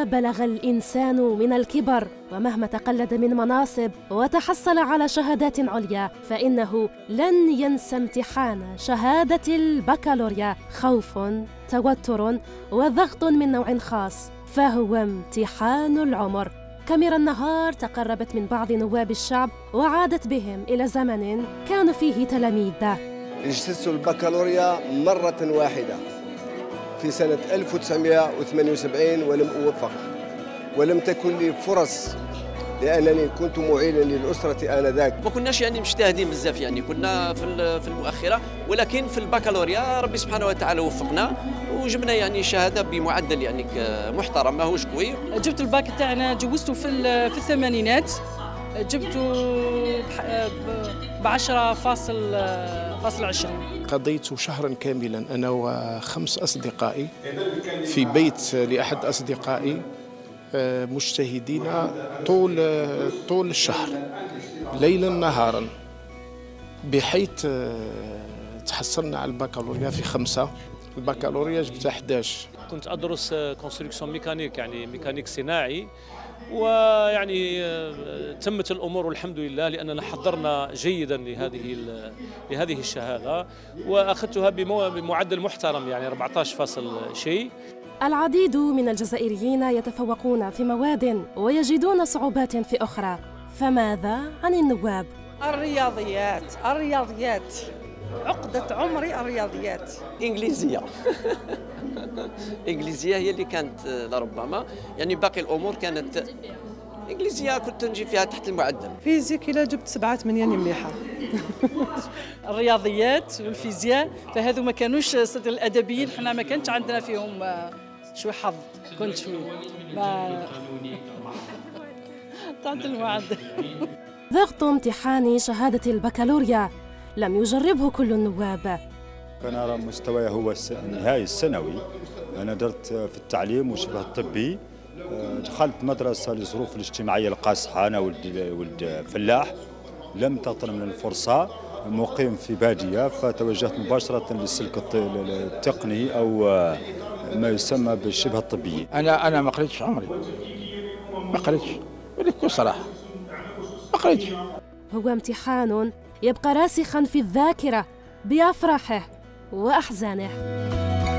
مهما بلغ الإنسان من الكبر ومهما تقلد من مناصب وتحصل على شهادات عليا، فإنه لن ينسى امتحان شهادة البكالوريا. خوف، توتر وضغط من نوع خاص، فهو امتحان العمر. كاميرا النهار تقربت من بعض نواب الشعب وعادت بهم إلى زمن كانوا فيه تلاميذ. اجتزت البكالوريا مرة واحدة في سنة 1978 ولم أوفق، ولم تكن لي فرص لأنني كنت معينا للأسرة آنذاك. ما كناش مجتهدين بزاف، كنا في المؤخرة، ولكن في البكالوريا ربي سبحانه وتعالى وفقنا وجبنا شهادة بمعدل محترم ماهوش قوي. جبت الباك تاعنا جوزته في الثمانينات، جبته ب10.20. قضيت شهرا كاملا أنا وخمس أصدقائي في بيت لأحد أصدقائي مجتهدين طول الشهر ليلا نهارا، بحيث تحصلنا على البكالوريا في 5. البكالوريا جبت 11. كنت أدرس كونستركسيون ميكانيك، ميكانيك صناعي، تمت الأمور والحمد لله، لأننا حضرنا جيدا لهذه الشهادة وأخذتها بمعدل محترم 14 شيء. العديد من الجزائريين يتفوقون في مواد ويجدون صعوبات في أخرى، فماذا عن النواب؟ الرياضيات عقدة عمري الرياضيات. إنجليزية إنجليزية هي اللي كانت لربما، باقي الأمور كانت إنجليزية كنت نجي فيها تحت المعدل. فيزيك إلا جبت 7-8 مليحة. الرياضيات والفيزياء فهذو ما كانوش الأدبيين، حنا ما كانش عندنا فيهم شوي حظ، كنت شوي تحت المعدل. ضغط امتحان شهادة البكالوريا لم يجربه كل النواب. كان أرى مستواي هو النهائي الثانوي. أنا درت في التعليم وشبه الطبي، دخلت مدرسة للظروف الاجتماعية القاصحة، أنا ولد فلاح، لم تغتنم الفرصة، مقيم في بادية، فتوجهت مباشرة للسلك التقني أو ما يسمى بالشبه الطبي. أنا ما قريتش عمري، ما قريتش بكل صراحة، ما قريتش. هو امتحان يبقى راسخا في الذاكرة بأفراحه وأحزانه.